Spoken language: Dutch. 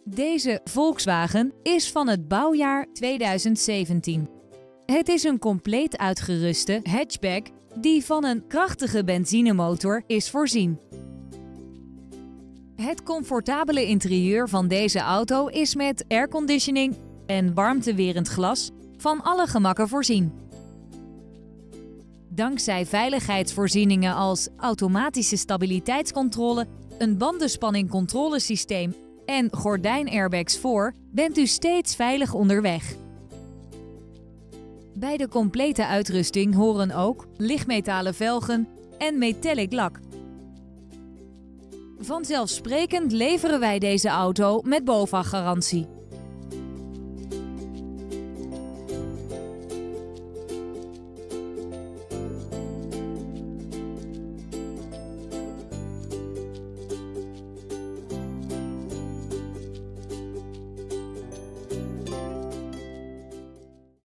Deze Volkswagen is van het bouwjaar 2017. Het is een compleet uitgeruste hatchback die van een krachtige benzinemotor is voorzien. Het comfortabele interieur van deze auto is met airconditioning en warmtewerend glas van alle gemakken voorzien. Dankzij veiligheidsvoorzieningen als automatische stabiliteitscontrole, een bandenspanningcontrolesysteem en gordijnairbags voor, bent u steeds veilig onderweg. Bij de complete uitrusting horen ook lichtmetalen velgen en metallic lak. Vanzelfsprekend leveren wij deze auto met BOVAG-garantie.